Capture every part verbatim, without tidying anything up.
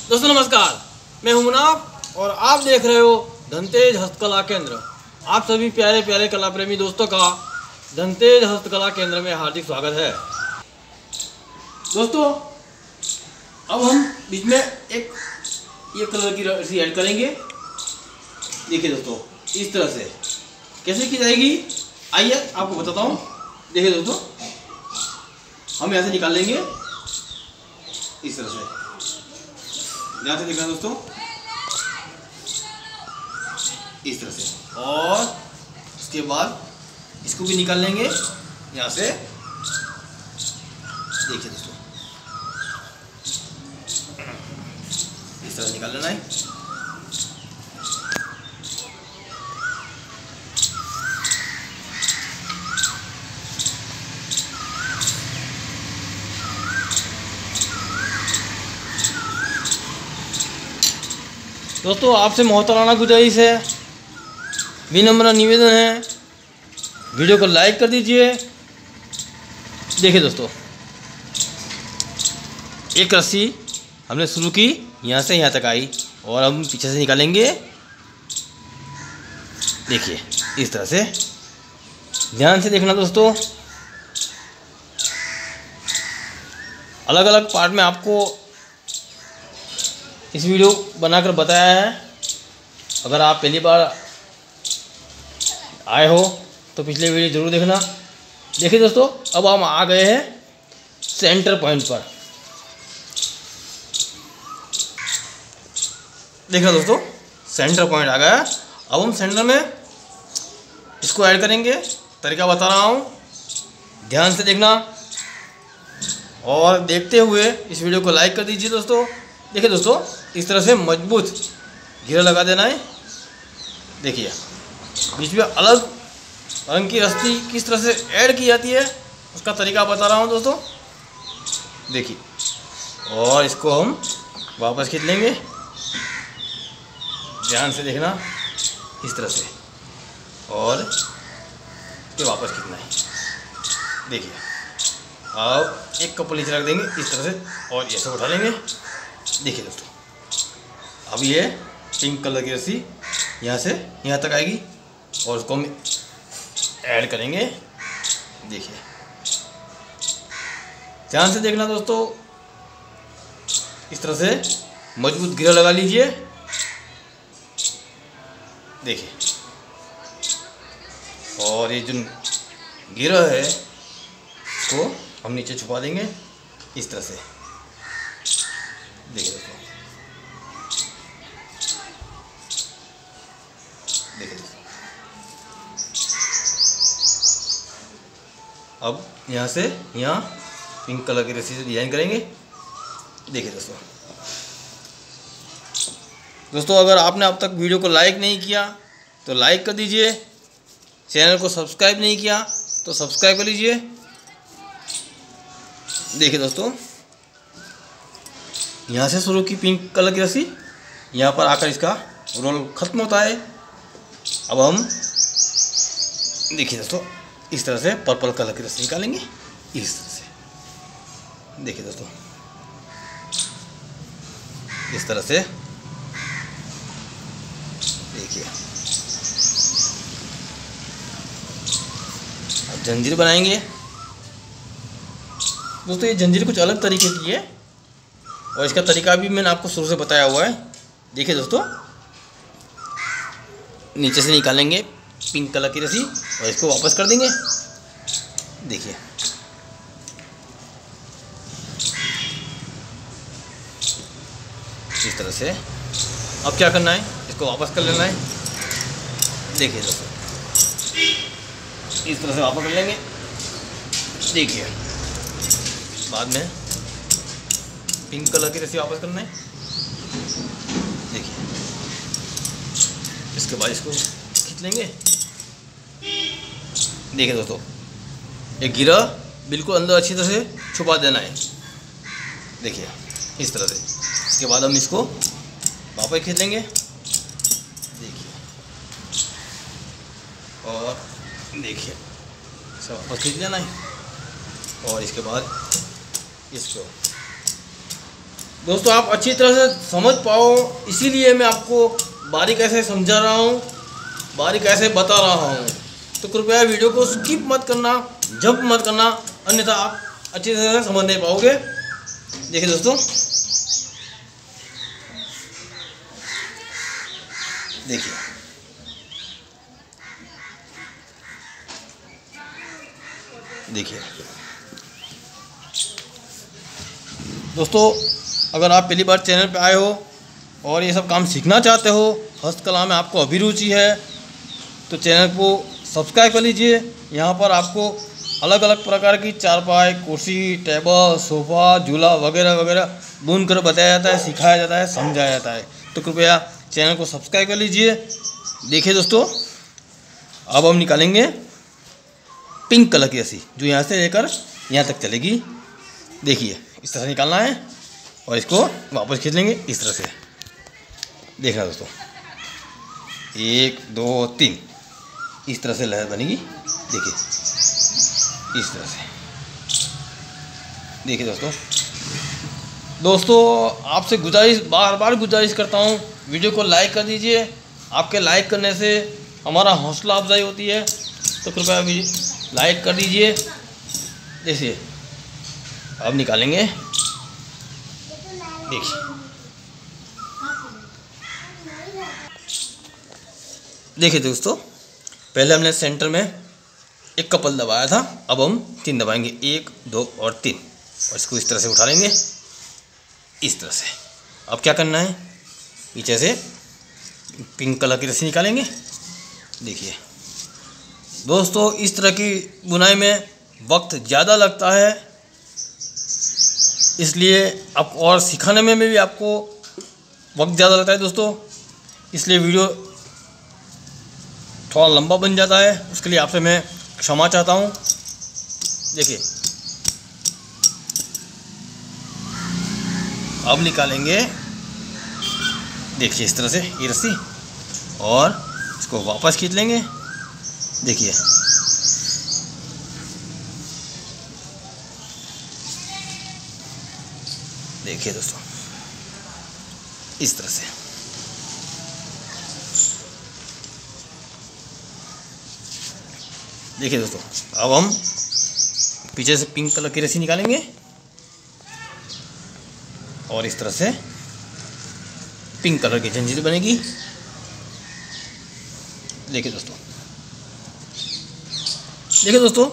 दोस्तों नमस्कार, मैं हूं मुनाफ और आप देख रहे हो धनतेज हस्तकला केंद्र। आप सभी प्यारे प्यारे कला प्रेमी दोस्तों का धनतेज हस्तकला केंद्र में हार्दिक स्वागत है। दोस्तों अब हम बीच में एक ये कलर की रस्सी ऐड करेंगे। देखिए दोस्तों, इस तरह से कैसे की जाएगी आइए आपको बताता हूँ। देखिए दोस्तों, हम यहाँ से निकाल लेंगे इस तरह से, ध्यान से देखना दोस्तों, इस तरह से, और उसके बाद इसको भी निकाल लेंगे यहाँ से। देखिए दोस्तों, इस तरह से निकाल लेना है। दोस्तों आपसे मोहतराना गुजारिश है, विनम्र निवेदन है, वीडियो को लाइक कर दीजिए। देखिए दोस्तों, एक रस्सी हमने शुरू की, यहाँ से यहाँ तक आई और हम पीछे से निकालेंगे। देखिए इस तरह से, ध्यान से देखना दोस्तों। अलग अलग पार्ट में आपको इस वीडियो बनाकर बताया है। अगर आप पहली बार आए हो तो पिछले वीडियो ज़रूर देखना। देखिए दोस्तों, अब हम आ गए हैं सेंटर पॉइंट पर। देखो दोस्तों, सेंटर पॉइंट आ गया। अब हम सेंटर में इसको ऐड करेंगे। तरीका बता रहा हूँ, ध्यान से देखना और देखते हुए इस वीडियो को लाइक कर दीजिए दोस्तों। देखिए दोस्तों, इस तरह से मजबूत घेरा लगा देना है। देखिए बीच में अलग रंग की रस्सी किस तरह से ऐड की जाती है उसका तरीका बता रहा हूँ दोस्तों। देखिए, और इसको हम वापस खींच लेंगे। ध्यान से देखना, इस तरह से, और ये वापस खींचना है। देखिए, अब एक कप नीचे रख देंगे इस तरह से और ऐसे उठा लेंगे। देखिए दोस्तों, अब ये पिंक कलर की रस्सी यहाँ से यहाँ तक आएगी और उसको हम ऐड करेंगे। देखिए, ध्यान से देखना दोस्तों, इस तरह से मजबूत घेरा लगा लीजिए। देखिए, और ये जो घेरा है इसको हम नीचे छुपा देंगे इस तरह से। देखिए दोस्तों, देखिए दोस्तों, अब यहाँ से यहाँ पिंक कलर की रस्सी से डिजाइन करेंगे। देखिए दोस्तों दोस्तों अगर आपने अब तक वीडियो को लाइक नहीं किया तो लाइक कर दीजिए, चैनल को सब्सक्राइब नहीं किया तो सब्सक्राइब कर लीजिए। देखिए दोस्तों, यहाँ से शुरू की पिंक कलर की रस्सी, यहाँ पर आकर इसका रोल ख़त्म होता है। अब हम देखिए दोस्तों, इस तरह से पर्पल कलर की रस्सी निकालेंगे इस तरह से। देखिए दोस्तों, इस तरह से देखिए, अब जंजीर बनाएंगे दोस्तों। ये जंजीर कुछ अलग तरीके की है और इसका तरीका भी मैंने आपको शुरू से बताया हुआ है। देखिए दोस्तों, नीचे से निकालेंगे पिंक कलर की रस्सी और इसको वापस कर देंगे। देखिए, इस तरह से। अब क्या करना है, इसको वापस कर लेना है। देखिए दोस्तों, इस तरह से वापस कर लेंगे। देखिए, बाद में पिंक कलर की रस्सी वापस करना है। देखिए, इसके बाद इसको खींच लेंगे। देखिए दोस्तों, एक गिरा बिल्कुल अंदर अच्छी तरह से छुपा देना है। देखिए इस तरह से। इसके बाद हम इसको वापस खींच लेंगे। देखिए, और देखिए सब वापस खींच लेना है और इसके बाद इसको दोस्तों आप अच्छी तरह से समझ पाओ इसीलिए मैं आपको बारीक ऐसे समझा रहा हूँ, बारीक ऐसे बता रहा हूँ। तो कृपया वीडियो को स्किप मत करना, जंप मत करना, अन्यथा आप अच्छी तरह से समझ नहीं पाओगे। देखिए दोस्तों, देखिए देखिए दोस्तों, अगर आप पहली बार चैनल पे आए हो और ये सब काम सीखना चाहते हो, हस्तकला में आपको अभिरुचि है, तो चैनल को सब्सक्राइब कर लीजिए। यहाँ पर आपको अलग अलग प्रकार की चारपाई, कुर्सी, टेबल, सोफ़ा, झूला वगैरह वगैरह बुन कर बताया जाता है, सिखाया जाता है, समझाया जाता है। तो कृपया चैनल को सब्सक्राइब कर लीजिए। देखिए दोस्तों, अब हम निकालेंगे पिंक कलर की रस्सी, जो यहाँ से लेकर यहाँ तक चलेगी। देखिए इस तरह से निकालना है और इसको वापस खींच लेंगे इस तरह से। देखना दोस्तों, एक दो तीन, इस तरह से लहर बनेगी। देखिए इस तरह से। देखिए दोस्तों दोस्तों आपसे गुजारिश, बार बार गुजारिश करता हूँ, वीडियो को लाइक कर दीजिए। आपके लाइक करने से हमारा हौसला अफजाई होती है, तो कृपया भी लाइक कर दीजिए। देखिए अब निकालेंगे। देखिए देखिए दोस्तों, पहले हमने सेंटर में एक कपल दबाया था, अब हम तीन दबाएंगे, एक दो और तीन, और इसको इस तरह से उठा लेंगे, इस तरह से। अब क्या करना है, पीछे से पिंक कलर की रस्सी निकालेंगे। देखिए दोस्तों, इस तरह की बुनाई में वक्त ज़्यादा लगता है, इसलिए आप और सिखाने में भी आपको वक्त ज़्यादा लगता है दोस्तों, इसलिए वीडियो थोड़ा लंबा बन जाता है। उसके लिए आपसे मैं क्षमा चाहता हूँ। देखिए अब निकालेंगे। देखिए इस तरह से ये रस्सी, और इसको वापस खींच लेंगे। देखिए देखिए दोस्तों, इस तरह से। देखिए दोस्तों, अब हम पीछे से पिंक कलर की रस्सी निकालेंगे और इस तरह से पिंक कलर की जंजीर बनेगी। देखिए दोस्तों, देखिए दोस्तों,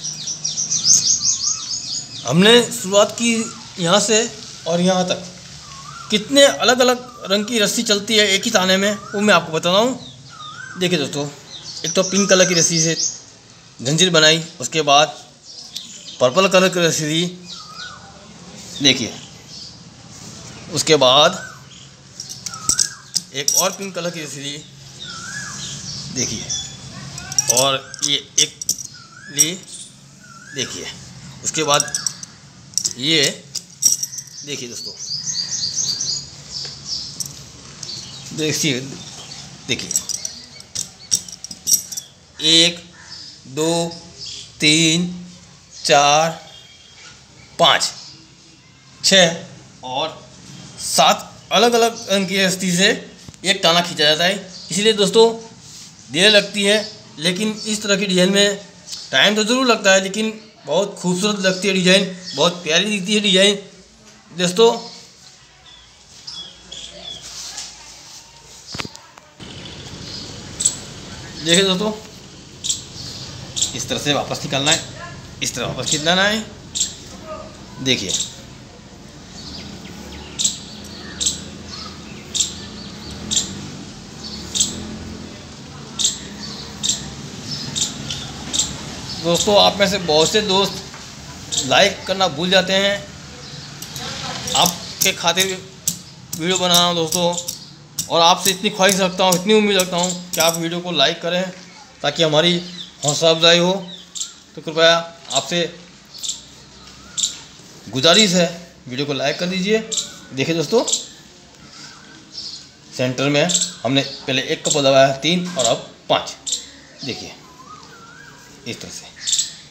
हमने शुरुआत की यहाँ से और यहाँ तक। कितने अलग अलग रंग की रस्सी चलती है एक ही ताने में, वो मैं आपको बता रहा हूँ। देखिए दोस्तों, एक तो पिंक कलर की रस्सी से जंजीर बनाई, उसके बाद पर्पल कलर की रस्सी दी। देखिए उसके बाद एक और पिंक कलर की रस्सी दी। देखिए, और ये एक ली। देखिए उसके बाद ये, देखिए दोस्तों, देखिए देखिए एक दो तीन चार पाँच छः और सात अलग अलग रंग की रस्सी से एक ताना खींचा जाता है। इसलिए दोस्तों देर लगती है, लेकिन इस तरह की डिज़ाइन में टाइम तो ज़रूर लगता है, लेकिन बहुत खूबसूरत लगती है डिज़ाइन, बहुत प्यारी दिखती है डिज़ाइन दोस्तों। देखिए दोस्तों, इस तरह से वापस निकालना है, इस तरह वापस खींचना है। देखिए दोस्तों, आप में से बहुत से दोस्त लाइक करना भूल जाते हैं। आपके खातिर वीडियो बना रहा हूँ दोस्तों, और आपसे इतनी ख्वाहिश रखता हूँ, इतनी उम्मीद रखता हूँ कि आप वीडियो को लाइक करें ताकि हमारी हौसला अफजाई हो। तो कृपया आपसे गुजारिश है, वीडियो को लाइक कर दीजिए। देखिए दोस्तों, सेंटर में हमने पहले एक कप दबाया, तीन और अब पाँच। देखिए इस तरह से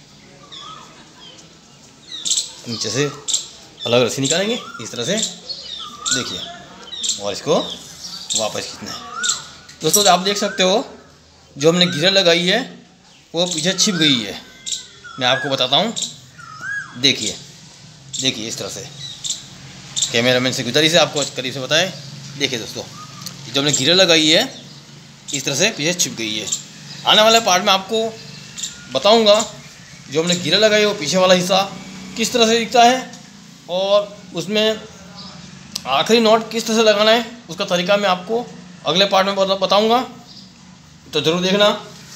नीचे से अलग रस्सी निकालेंगे इस तरह से। देखिए, और इसको वापस खींचना है। दोस्तों आप देख सकते हो जो हमने गियर लगाई है वो पीछे छिप गई है। मैं आपको बताता हूँ, देखिए देखिए इस तरह से, कैमरामैन से गुजारिश है आपको करीब से बताएं। देखिए दोस्तों, जो हमने गियर लगाई है इस तरह से पीछे छिप गई है। आने वाले पार्ट में आपको बताऊंगा जो हमने गियर लगाई है वो पीछे वाला हिस्सा किस तरह से दिखता है और उसमें आखिरी नॉट किस तरह से लगाना है, उसका तरीका मैं आपको अगले पार्ट में बताऊंगा, तो ज़रूर देखना।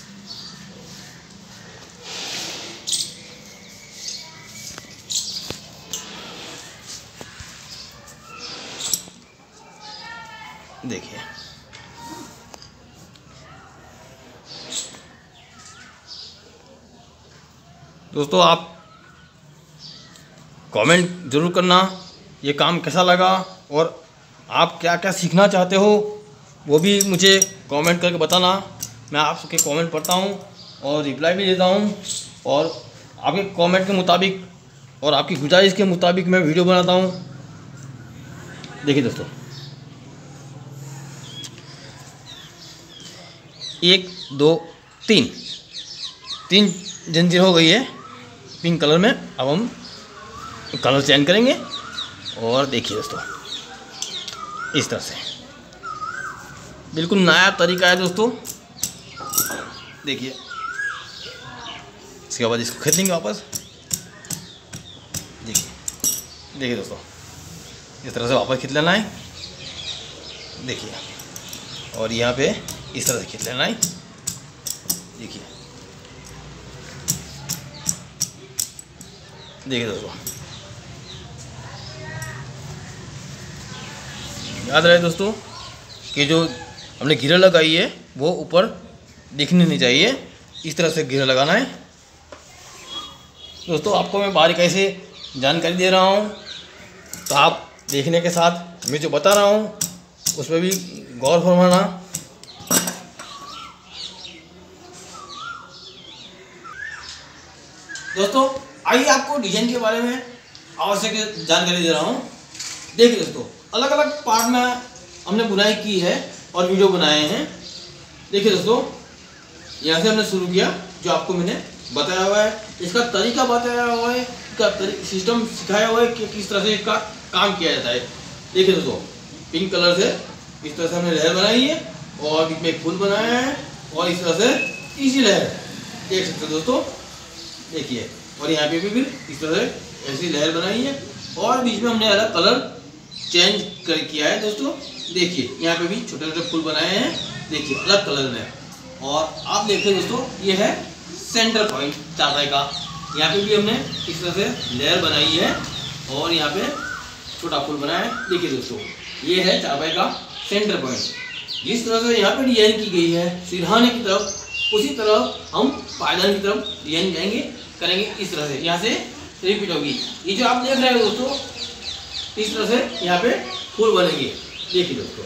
देखिए दोस्तों, आप कमेंट ज़रूर करना ये काम कैसा लगा और आप क्या क्या सीखना चाहते हो वो भी मुझे कमेंट करके बताना। मैं आप सबके कमेंट पढ़ता हूँ और रिप्लाई भी देता हूँ और आपके कमेंट के मुताबिक और आपकी गुजारिश के मुताबिक मैं वीडियो बनाता हूँ। देखिए दोस्तों, एक दो तीन तीन जंजीर हो गई है पिंक कलर में। अब हम कलर चेंज करेंगे और देखिए दोस्तों इस तरह से बिल्कुल नया तरीका है दोस्तों। देखिए इसके बाद इसको खींच लेंगे वापस। देखिए देखिए दोस्तों, इस तरह से वापस खींच लेना है। देखिए, और यहाँ पे इस तरह से खींच लेना है। देखिए देखिए दोस्तों, याद रहे दोस्तों कि जो हमने गियर लगाई है वो ऊपर दिखनी नहीं चाहिए, इस तरह से गियर लगाना है। दोस्तों आपको मैं बारीकाई से जानकारी दे रहा हूँ, तो आप देखने के साथ मैं जो बता रहा हूँ उसमें भी गौर फरमाना। दोस्तों आइए आपको डिजाइन के बारे में आवश्यक जानकारी दे रहा हूँ। देखिए दोस्तों, अलग अलग पार्ट में हमने बुनाई की है और वीडियो बनाए हैं। देखिए दोस्तों, यहाँ से हमने शुरू किया, जो आपको मैंने बताया हुआ है, इसका तरीका बताया हुआ है, इसका सिस्टम सिखाया हुआ है कि किस तरह से इसका काम किया जाता है। देखिए दोस्तों, पिंक कलर से इस तरह से हमने लहर बनाई है और बीच में एक फूल बनाया है और इस तरह से इसी लहर देख सकते हो दोस्तों। देखिए, और यहाँ पे भी फिर इस तरह से ऐसी लहर बनाई है और बीच में हमने अलग कलर चेंज कर किया है दोस्तों। देखिए यहाँ पे भी छोटे छोटे फूल बनाए हैं, देखिए अलग कलर में। और आप देखिए दोस्तों, ये है सेंटर पॉइंट चारपाई का। यहाँ पे भी हमने इस तरह से लेयर बनाई है और यहाँ पे छोटा फूल बनाया है। देखिए दोस्तों, ये है चारपाई का सेंटर पॉइंट। जिस तरह से यहाँ पे डिजाइन की गई है सिरहाने की तरफ, उसी तरह हम पायदान की तरफ डिजाइन जाएंगे करेंगे। इस तरह से यहाँ से रिपीट होगी। ये जो आप देख रहे हो दोस्तों, इस तरह से यहाँ पे फूल बनेंगे। देखिए दोस्तों,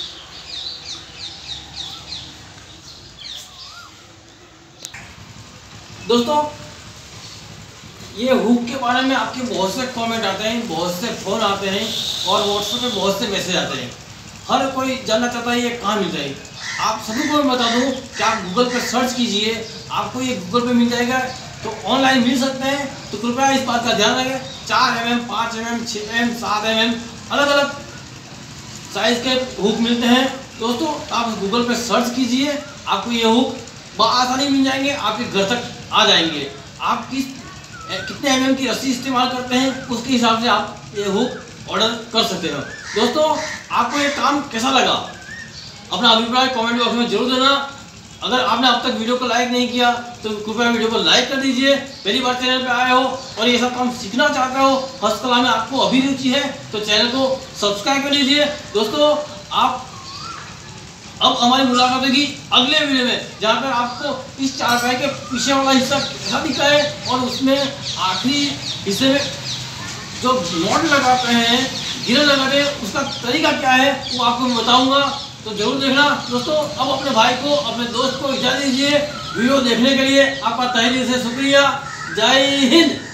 दोस्तों ये हुक के बारे में आपके बहुत से कमेंट आते हैं, बहुत से फोन आते हैं और व्हाट्सएप पे बहुत से मैसेज आते हैं। हर कोई जानना चाहता है ये कहाँ मिल जाएगी। आप सभी को मैं बता दूं कि आप गूगल पे सर्च कीजिए, आपको ये गूगल पे मिल जाएगा। तो ऑनलाइन मिल सकते हैं, तो कृपया इस बात का ध्यान रखें। चार एम एम, पाँच एम एम, छः एम, सात एम एम अलग अलग साइज के हुक मिलते हैं दोस्तों। आप गूगल पे सर्च कीजिए, आपको ये हुक बआसानी मिल जाएंगे, आपके घर तक आ जाएंगे। आप किस कितने एम एम की रस्सी इस्तेमाल करते हैं उसके हिसाब से आप ये हुक ऑर्डर कर सकते हो। दोस्तों आपको ये काम कैसा लगा, अपना अभिप्राय कमेंट बॉक्स में जरूर देना। अगर आपने अब तक वीडियो को लाइक नहीं किया तो कृपया वीडियो को लाइक कर दीजिए। पहली बार चैनल पे आए हो और ये सब काम सीखना चाहते हो, हस्तकला में आपको अभिरुचि है, तो चैनल को सब्सक्राइब कर लीजिए। दोस्तों आप अब हमारी मुलाकात होगी अगले वीडियो में, जहाँ पर आपको इस चारपाई के पीछे वाला हिस्सा कैसा दिखता है और उसमें आखिरी हिस्से में जो नॉट लगाते हैं, गियर लगाते हैं, उसका तरीका क्या है वो आपको मैं बताऊंगा, तो जरूर देखना। दोस्तों अब अपने भाई को, अपने दोस्त को इजाजत दीजिए। वीडियो देखने के लिए आपका तहे दिल से शुक्रिया। जय हिंद।